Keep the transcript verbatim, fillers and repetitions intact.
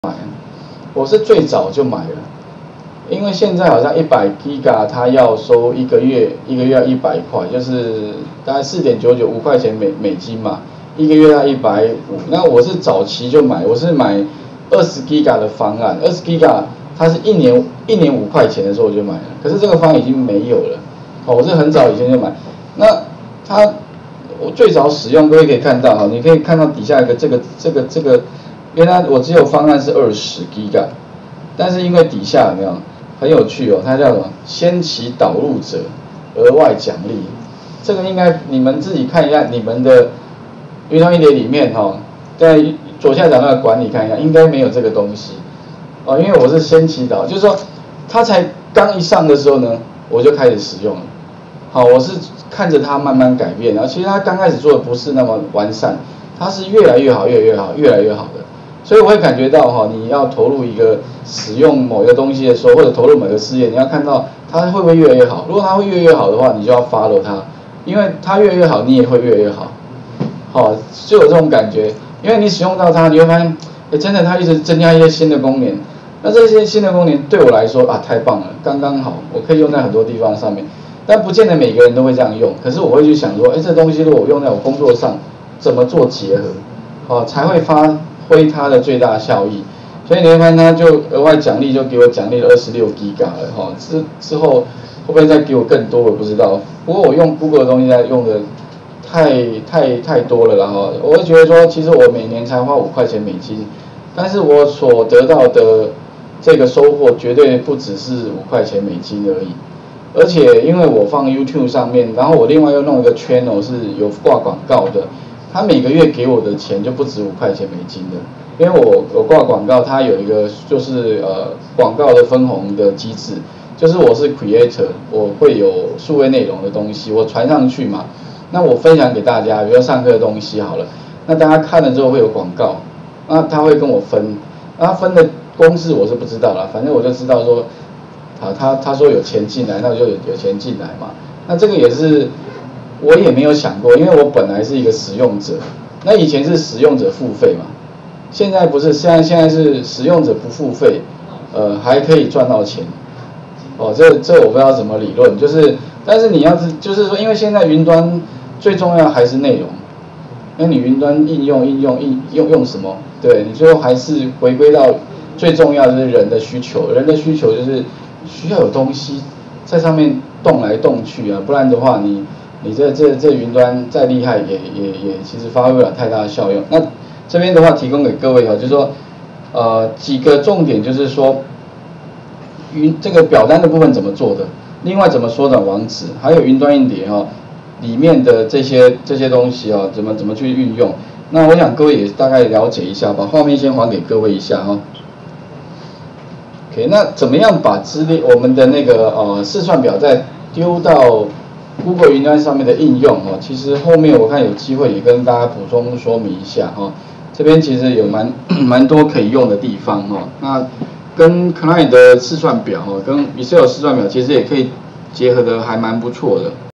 买，我是最早就买了，因为现在好像一百 G B 它要收一个月，一个月要一百块，就是大概四点九九五块钱美美金嘛，一个月要一百五。那我是早期就买，我是买二十 G B 的方案，二十 G B 它是一年一年五块钱的时候我就买了，可是这个方案已经没有了。哦，我是很早以前就买，那它我最早使用，各位可以看到哈，你可以看到底下一个这个这个这个。因为它我只有方案是二十 G B， 但是因为底下有没有很有趣哦，它叫什么？先期导入者额外奖励，这个应该你们自己看一下你们的云端硬碟里面哈、哦，在左下角那个管理看一下，应该没有这个东西哦，因为我是先期导，就是说它才刚一上的时候呢，我就开始使用了。好，我是看着它慢慢改变，然后其实它刚开始做的不是那么完善，它是越来越好，越来越好，越来越好的。所以我会感觉到哈，你要投入一个使用某一个东西的时候，或者投入某个事业，你要看到它会不会越来越好。如果它会越来越好的话，你就要 follow 它，因为它越来越好，你也会越来越好。好，就有这种感觉，因为你使用到它，你会发现，哎，真的它一直增加一些新的功能。那这些新的功能对我来说啊，太棒了，刚刚好，我可以用在很多地方上面。但不见得每个人都会这样用，可是我会去想说，哎，这东西如果我用在我工作上，怎么做结合，哦，才会发挥它的最大效益，所以你会发现它就额外奖励就给我奖励了二十六 G B 了哈，之之后会不会再给我更多我不知道，不过我用 Google 的东西在用的太太太多了啦哈，我会觉得说其实我每年才花五块钱美金，但是我所得到的这个收获绝对不只是五块钱美金而已，而且因为我放 YouTube 上面，然后我另外又弄一个 channel 是有挂广告的。他每个月给我的钱就不止五块钱美金的，因为我我挂广告，它有一个就是呃广告的分红的机制，就是我是 creator， 我会有数位内容的东西，我传上去嘛，那我分享给大家，比如说上课的东西好了，那大家看了之后会有广告，那他会跟我分，那他分的公式我是不知道啦，反正我就知道说，啊他他说有钱进来，那就有有钱进来嘛，那这个也是。我也没有想过，因为我本来是一个使用者，那以前是使用者付费嘛，现在不是，现在现在是使用者不付费，呃，还可以赚到钱，哦，这这我不知道怎么理论，就是，但是你要是就是说，因为现在云端最重要还是内容，因为你云端应用应用应用用什么，对你最后还是回归到最重要的就是人的需求，人的需求就是需要有东西在上面动来动去啊，不然的话你。你这这这云端再厉害也也也其实发挥不了太大的效用。那这边的话提供给各位哈，就是说，呃几个重点就是说，云这个表单的部分怎么做的，另外怎么缩短网址，还有云端硬碟哈里面的这些这些东西哦，怎么怎么去运用。那我想各位也大概了解一下，把画面先还给各位一下哈。OK， 那怎么样把资料我们的那个呃试算表再丢到Google 云端上面的应用哦，其实后面我看有机会也跟大家补充说明一下哈。这边其实有蛮蛮多可以用的地方哈。那跟 Client 的试算表哈，跟 Excel 试算表其实也可以结合的还蛮不错的。